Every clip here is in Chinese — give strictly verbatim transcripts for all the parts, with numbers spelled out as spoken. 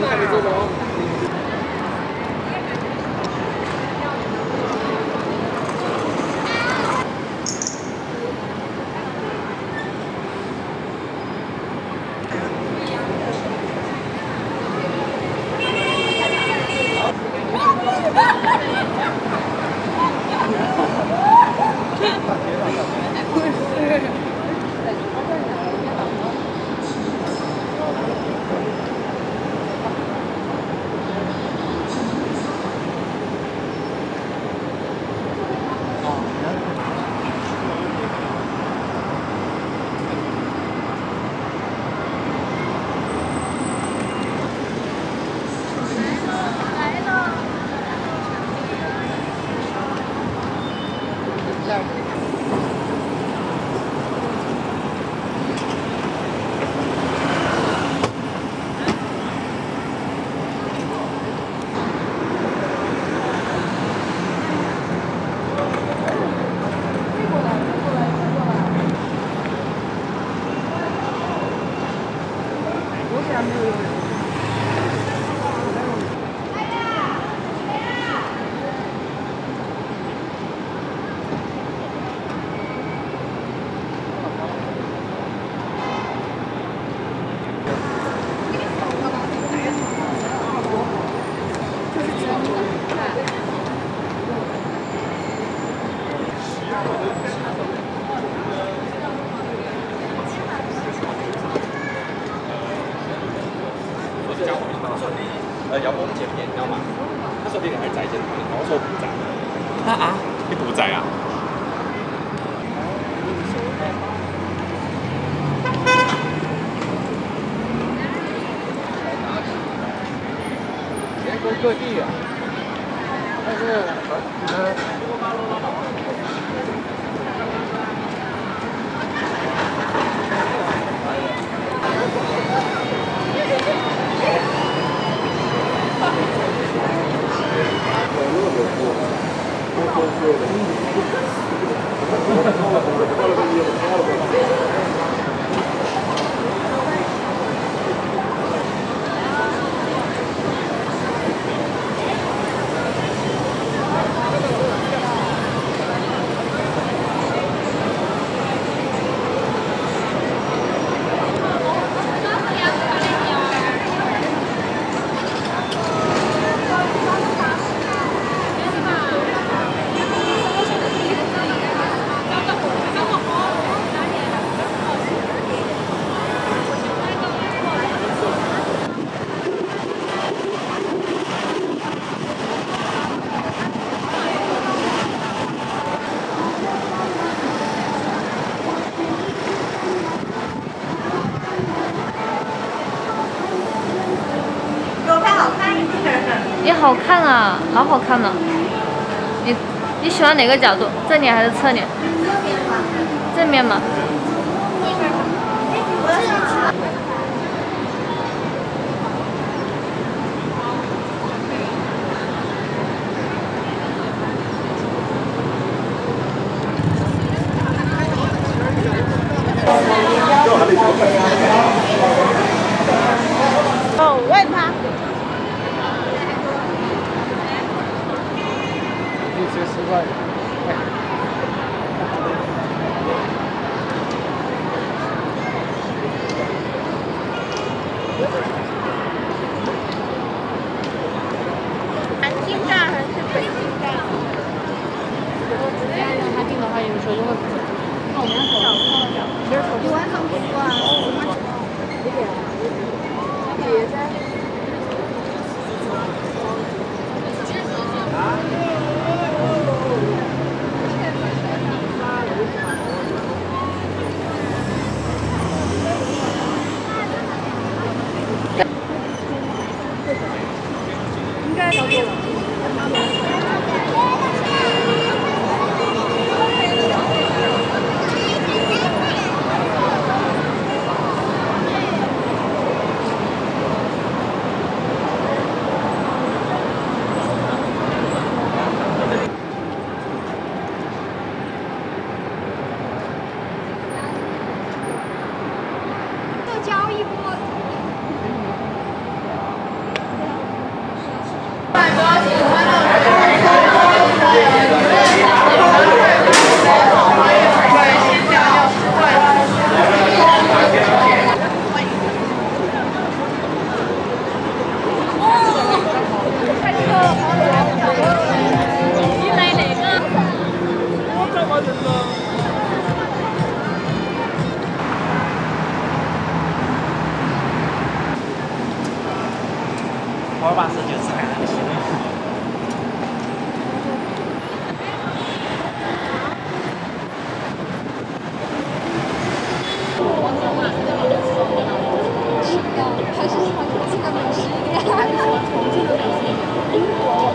呃，有冇接片㗎嘛？他說你係仔啫，我說唔仔。啊啊，你唔仔啊？全国各地啊，但是呃。 也好看啊，老好看了。你你喜欢哪个角度？正脸还是侧脸？正面吗？ 哦，问他。 一些十块。 南京站还是北京站？如果直接让他订的话，有时候就会不准。那我们要找找找，其实手机完全不错。别的。应该找对了。 花巴士就是海南的新闻。 还是喜欢重庆的美食一点，还是喜欢重庆的美食一点。英国。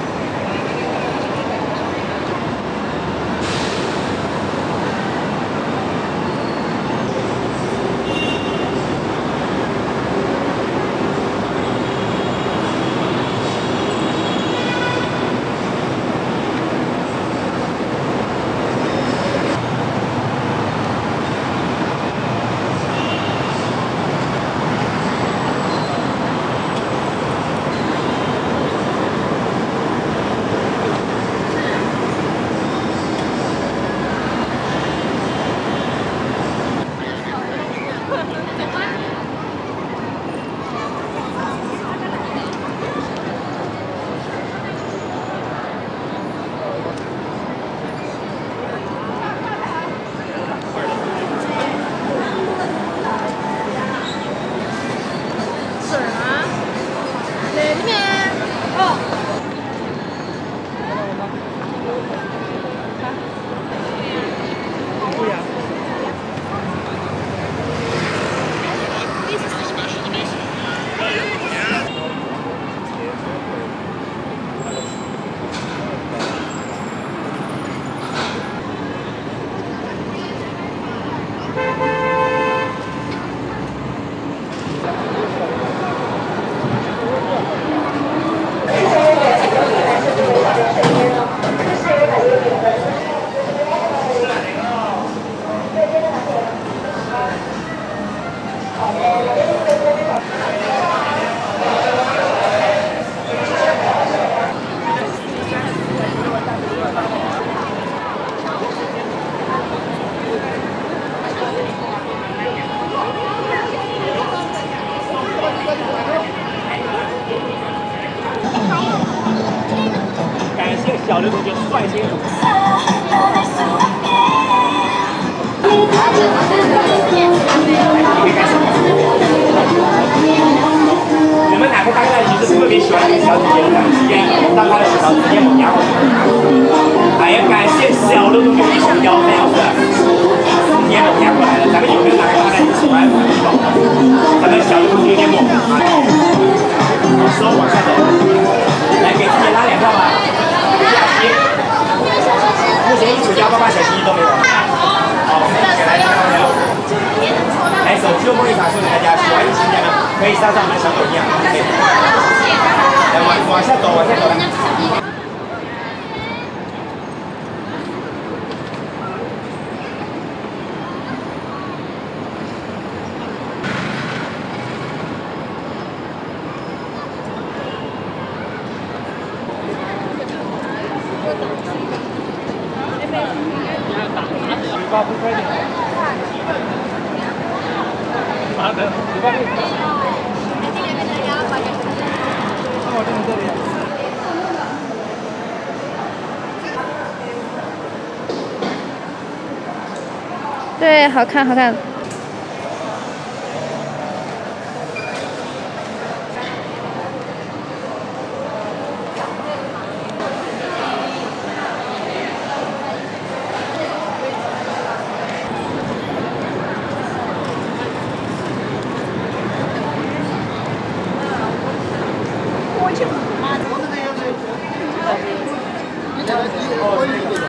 感谢小刘同学率先。你们哪个当然其实特别喜欢这个小姐姐的，直接让她的食堂直接猛压过去。哎呀，感谢小刘同学一手邀这样子，直接猛压过来了。咱们有没有哪个当然喜欢吃这种？咱们小刘同学有点猛啊，手往下走，来给自己拉两票吧。目前一组幺八八小鸡都没有。好，我们一起来看看没有？来，手机摸一场，送给大家，喜欢的亲戚们可以上上我们的小抖音啊，来往往下走，往下走来。发不快点！妈的，你快点！我这里这里。 对，好看，好看。